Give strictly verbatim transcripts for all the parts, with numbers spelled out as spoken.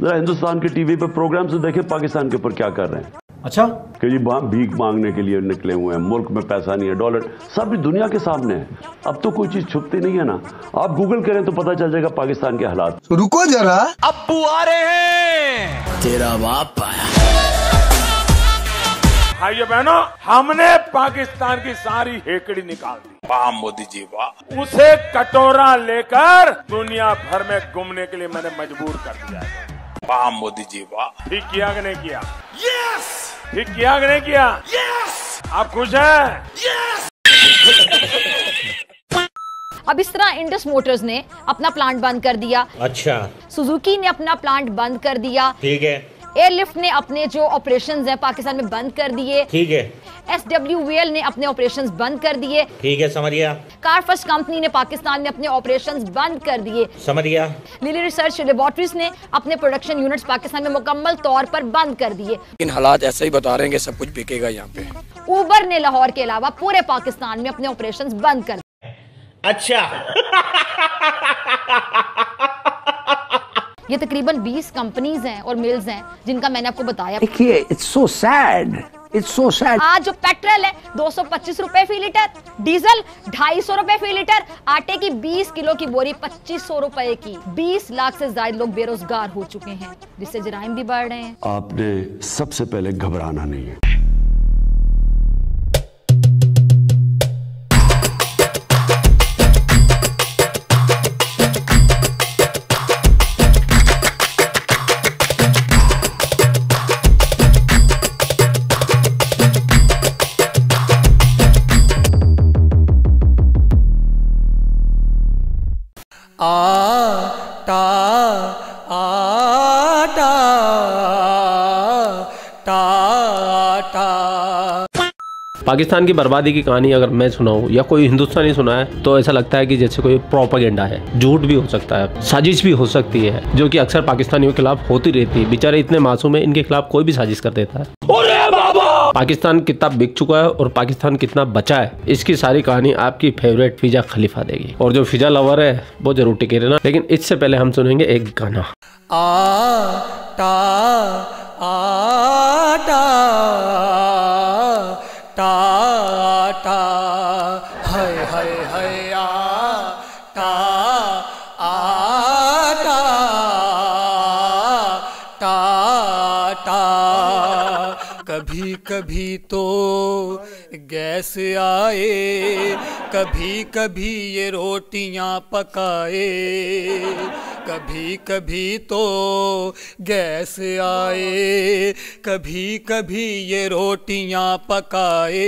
जरा हिंदुस्तान के टीवी पे प्रोग्राम से देखें पाकिस्तान के ऊपर क्या कर रहे हैं। अच्छा कि जी भीख मांगने के लिए निकले हुए हैं, मुल्क में पैसा नहीं है, डॉलर सब दुनिया के सामने है। अब तो कोई चीज छुपती नहीं है ना, आप गूगल करें तो पता चल जाएगा पाकिस्तान के हालात। रुको जरा, अब्बू आ रहे हैं, तेरा बाप आया। भाइयों बहनों, हमने पाकिस्तान की सारी हेकड़ी निकाल दी। वाह मोदी जी वाह। उसे कटोरा लेकर दुनिया भर में घूमने के लिए मैंने मजबूर कर दिया है। वाह मोदी जी वाह। ठीक किया कि नहीं किया? यस। ठीक किया कि नहीं किया? यस। आप खुश हैं? यस। अब इस तरह इंडस मोटर्स ने अपना प्लांट बंद कर दिया। अच्छा। सुजुकी ने अपना प्लांट बंद कर दिया। ठीक है। एयरलिफ्ट ने अपने जो ऑपरेशंस हैं पाकिस्तान में बंद कर दिए। ठीक है। एस डब्ल्यू वी एल ने अपने ऑपरेशंस बंद कर दिए। ठीक है, समझ गया। कारफर्स्ट कंपनी ने पाकिस्तान में अपने ऑपरेशंस बंद कर दिए। समझ गया। लिली रिसर्च लेबोरेटरीज ने अपने प्रोडक्शन यूनिट्स पाकिस्तान में मुकम्मल तौर पर बंद कर दिए। इन हालात ऐसे ही बता रहे हैं कि सब कुछ बिकेगा यहाँ पे। उबर ने लाहौर के अलावा पूरे पाकिस्तान में अपने ऑपरेशंस बंद कर दिए। अच्छा। ये तकरीबन बीस कंपनीज हैं और मिल्स हैं जिनका मैंने आपको बताया। देखिए, it's so sad, it's so sad. आज जो पेट्रोल है दो सौ पच्चीस रुपए फी लीटर, डीजल ढाई सौ रुपए फी लीटर, आटे की बीस किलो की बोरी पच्चीस सौ रुपए की। बीस लाख से ज्यादा लोग बेरोजगार हो चुके हैं, जिससे जराइम भी बढ़ रहे हैं। आपने सबसे पहले घबराना नहीं है। आटा आटा टाटा। पाकिस्तान की बर्बादी की कहानी अगर मैं सुनाऊं या कोई हिंदुस्तानी सुना है तो ऐसा लगता है कि जैसे कोई प्रोपेगेंडा है। झूठ भी हो सकता है, साजिश भी हो सकती है, जो कि अक्सर पाकिस्तानियों के खिलाफ होती रहती है। बेचारे इतने मासूम है, इनके खिलाफ कोई भी साजिश कर देता है। पाकिस्तान कितना बिक चुका है और पाकिस्तान कितना बचा है, इसकी सारी कहानी आपकी फेवरेट फिजा खलीफा देगी। और जो फिजा लवर है वो जरूर टिके रहना। लेकिन इससे पहले हम सुनेंगे एक गाना। आटा आटा टाटा, हाय हाय हाय आटा आटा टाटा। कभी कभी तो गैस आए, कभी कभी ये रोटियां पकाए, कभी कभी तो गैस आए, कभी कभी ये रोटियां पकाए।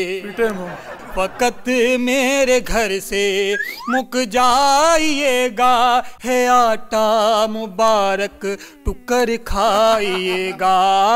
फकत मेरे घर से मुक जाइएगा, है आटा मुबारक टुकर खाइएगा।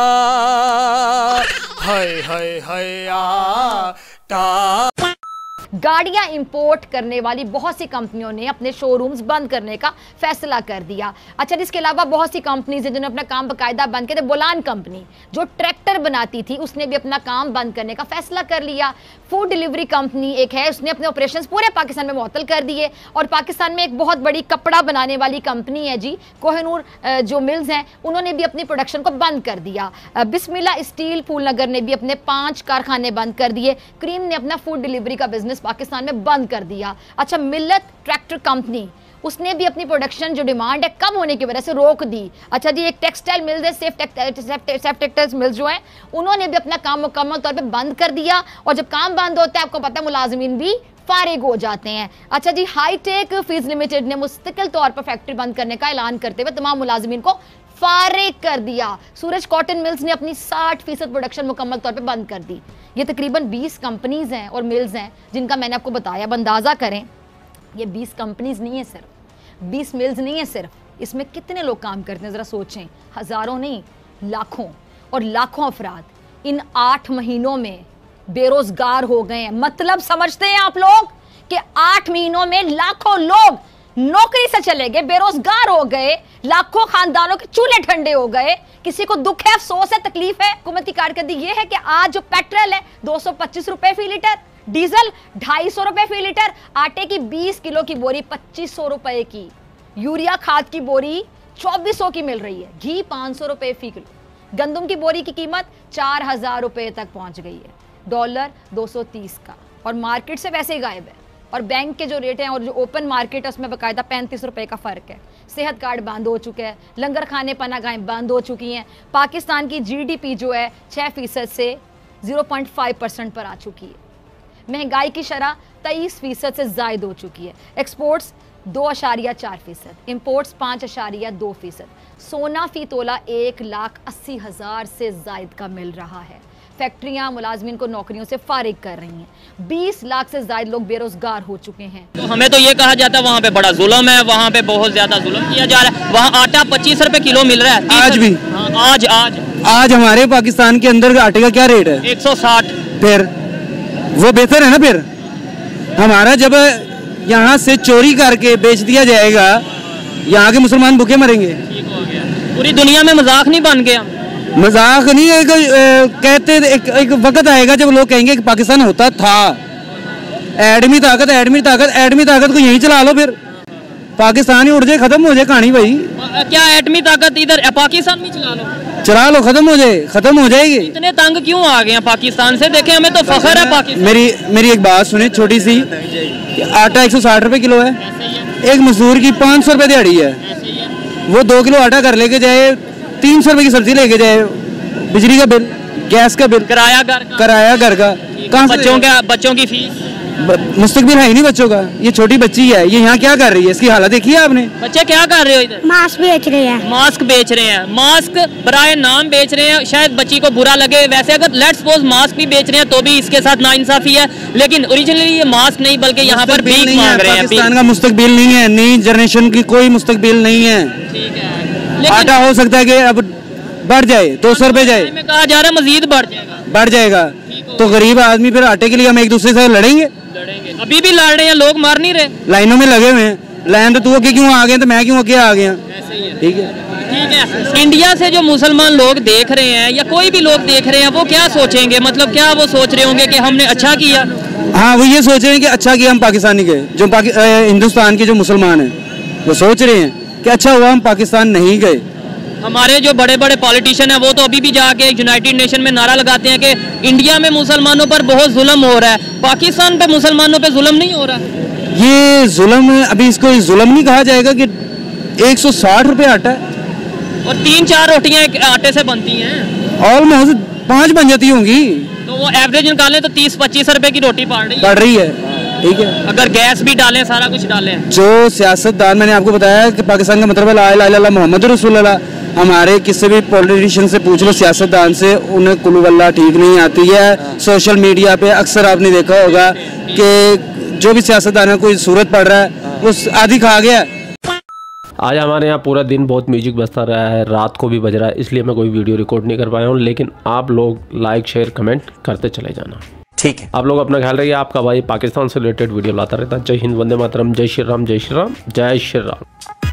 हाय हाय हाय आटा। गाड़ियां इंपोर्ट करने वाली बहुत सी कंपनियों ने अपने शोरूम्स बंद करने का फैसला कर दिया। अच्छा, इसके अलावा बहुत सी कंपनीज हैं जिन्होंने अपना काम बाकायदा बंद किया। बोलान कंपनी जो ट्रैक्टर बनाती थी उसने भी अपना काम बंद करने का फैसला कर लिया। फूड डिलीवरी कंपनी एक है, उसने अपने ऑपरेशंस पूरे पाकिस्तान में मुअत्तल कर दिए। और पाकिस्तान में एक बहुत बड़ी कपड़ा बनाने वाली कंपनी है जी, कोहिनूर जो मिल्स हैं, उन्होंने भी अपनी प्रोडक्शन को बंद कर दिया। बिस्मिल्लाह स्टील फूलनगर ने भी अपने पांच कारखाने बंद कर दिए। क्रीम ने अपना फूड डिलीवरी का बिजनेस पाकिस्तान में बंद कर दिया। अच्छा, मिल्लत ट्रैक्टर कंपनी उसने भी अपनी प्रोडक्शन जो डिमांड है कम होने की वजह से रोक दी। अच्छा जी, एक टेक्सटाइल मिल्स है, सेफ टेक्सटाइल मिल्स जो है, उन्होंने भी अपना काम मुकम्मल तौर पे बंद कर दिया। और जब काम बंद होता है आपको पता है मुलाजिमीन भी फारिग हो जाते हैं। अच्छा जी, हाईटेक फीज लिमिटेड ने मुस्तकिल तौर पर फैक्ट्री बंद करने का ऐलान करते हुए तमाम मुलाजिमीन को फारिग कर दिया। सूरज कॉटन मिल्स ने अपनी साठ फीसद प्रोडक्शन मुकम्मल तौर पे बंद कर दी। ये तकरीबन बीस कंपनीज हैं और मिल्स हैं जिनका मैंने आपको बताया। अब अंदाजा करें, ये बीस कंपनीज नहीं है सिर्फ, बीस मिल्स नहीं है सिर्फ, इसमें कितने लोग काम करते हैं जरा सोचें। हजारों नहीं, लाखों और लाखों अफराद इन आठ महीनों में बेरोजगार हो गए हैं। मतलब समझते हैं आप लोग कि आठ महीनों में लाखों लोग नौकरी से चले गए, बेरोजगार हो गए, लाखों खानदानों के चूल्हे ठंडे हो गए। किसी को दुख है, अफसोस है, तकलीफ है। हुकूमती कारकर्दगी ये है कि आज जो पेट्रोल है दो सौ पच्चीस रुपए फी लीटर, डीजल ढाई सौ रुपए फी लीटर, आटे की बीस किलो की बोरी पच्चीस सौ रुपए की, यूरिया खाद की बोरी चौबीस सौ की मिल रही है। घी पाँच सौ रुपये फी किलो। गंदम की बोरी की कीमत चार हजार रुपये तक पहुंच गई है। डॉलर दो सौ तीस का, और मार्केट से वैसे ही गायब है। और बैंक के जो रेट हैं और जो ओपन मार्केट है उसमें बाकायदा पैंतीस रुपए का फ़र्क है। सेहत कार्ड बंद हो चुके हैं, लंगर खाने पनागाहें बंद हो चुकी हैं। पाकिस्तान की जीडीपी जो है छः फीसद से ज़ीरो पॉइंट फाइव परसेंट पर आ चुकी है। महंगाई की शरह तेईस फीसद से ज़ायद हो चुकी है। एक्सपोर्ट्स दो अशारिया चार फीसद, इम्पोर्ट्स पाँच अशारिया दो फीसद। सोना फी तोला एक लाख अस्सी हज़ार से ज़ायद का मिल रहा है। फैक्ट्रियां मुलाजमीन को नौकरियों से फारिग कर रही हैं। बीस लाख से ज्यादा लोग बेरोजगार हो चुके हैं। तो हमें तो ये कहा जाता है वहाँ पे बड़ा जुल्म है, वहाँ पे बहुत ज्यादा जुल्म किया जा रहा है। वहाँ आटा पच्चीस रुपए किलो मिल रहा है आज भी। हाँ, आज आज आज हमारे पाकिस्तान के अंदर आटे का क्या रेट है? एक सौ साठ। फिर वो बेहतर है ना। फिर हमारा जब यहाँ से चोरी करके बेच दिया जाएगा, यहाँ के मुसलमान भूखे मरेंगे। ठीक हो गया। पूरी दुनिया में मजाक नहीं बन गया। मजाक नहीं है। एक, ए, कहते एक, एक वक्त आएगा जब लोग कहेंगे कि पाकिस्तान होता था। एडमी ताकत एडमी ताकत एडमी ताकत को यहीं चला लो, फिर पाकिस्तान ही उड़ जाए, खत्म हो जाए कहानी भाई। क्या एटमी ताकत इधर पाकिस्तान में चला लो? चला लो, खत्म हो जाए, खत्म हो जाएगी। इतने तंग क्यों आ गए हैं पाकिस्तान से? देखें, हमें तो फख्र है पाकिस्तान। मेरी मेरी एक बात सुने छोटी सी। आटा एक सौ साठ रुपए किलो है। एक मजदूर की पाँच सौ रुपए दिहाड़ी है। वो दो किलो आटा कर लेके जाए, तीन सौ रुपए की सब्जी लेके जाए, बिजली का बिल, गैस का बिल, किराया घर का, किराया घर का, कहाँ बच्चों के बच्चों की फीस, मुस्तकबिल है ही नहीं बच्चों का। ये छोटी बच्ची है, ये यहाँ क्या कर रही है? इसकी हालत देखी है आपने? बच्चे क्या कर रहे हो इधर? मास्क बेच रहे हैं। मास्क बेच रहे हैं। मास्क बराए नाम बेच रहे हैं, शायद बच्ची को बुरा लगे। वैसे अगर लेट्स सपोज मास्क भी बेच रहे हैं तो भी इसके साथ नाइंसाफी है। लेकिन ओरिजिनली ये मास्क नहीं बल्कि यहाँ पर भीख मांग रहे हैं। पाकिस्तान का मुस्तकबिल नहीं है, नई जनरेशन की कोई मुस्तकबिल नहीं है। ठीक है, आटा हो सकता है कि अब बढ़ जाए, दो सौ रुपए जाए, में कहा जा रहा है मजीद बढ़ जाएगा। बढ़ जाएगा तो गरीब आदमी फिर आटे के लिए हम एक दूसरे से लड़ेंगे। लड़ेंगे, अभी भी लड़ रहे हैं लोग, मार नहीं रहे। लाइनों में लगे हुए हैं। लाइन तो तू अके क्यों आ गए तो मैं क्यों अके आ गया? ठीक है, ठीक है। इंडिया से जो मुसलमान लोग देख रहे हैं या कोई भी लोग देख रहे हैं, वो क्या सोचेंगे? मतलब क्या वो सोच रहे होंगे कि हमने अच्छा किया? हाँ, वो ये सोच रहे हैं कि अच्छा किया हम पाकिस्तानी गए। जो हिंदुस्तान के जो मुसलमान हैं वो सोच रहे हैं कि अच्छा हुआ हम पाकिस्तान नहीं गए। हमारे जो बड़े बड़े पॉलिटिशियन हैं वो तो अभी भी जाके यूनाइटेड नेशन में नारा लगाते हैं कि इंडिया में मुसलमानों पर बहुत जुल्म हो रहा है, पाकिस्तान पे मुसलमानों पे जुल्म नहीं हो रहा। ये जुल्म, अभी इसको जुल्म नहीं कहा जाएगा कि एक सौ साठ रुपये आटा है और तीन चार रोटियां एक आटे से बनती हैं। ऑलमोस्ट पाँच बन जाती होंगी, तो वो एवरेज निकालें तो तीस पच्चीस रुपए की रोटी पड़ रही है। पड़ रही है। ठीक है, अगर गैस भी डालें, सारा कुछ डालें। जो सियासतदान, मैंने आपको बताया कि पाकिस्तान का मतलब है ला इलाहा इल्लल्लाह मुहम्मद रसूलुल्लाह। हमारे किसी भी पॉलिटिशियन से पूछ लो, सियासतदान से, उन्हें कुल वल्लाह ठीक नहीं आती है। सोशल मीडिया पे अक्सर आपने देखा होगा कि जो भी सियासतदान है कोई सूरत पड़ रहा है वो आधी खा गया। आज हमारे यहाँ पूरा दिन बहुत म्यूजिक बजता रहा है, रात को भी बज रहा है, इसलिए मैं कोई वीडियो रिकॉर्ड नहीं कर पाया हूँ। लेकिन आप लोग लाइक शेयर कमेंट करते चले जाना, ठीक है। आप लोग अपना ख्याल रखिए। आपका भाई पाकिस्तान से रिलेटेड वीडियो लाता रहता है। जय हिंद, वंदे मातरम, जय श्री राम, जय श्री राम, जय श्री राम।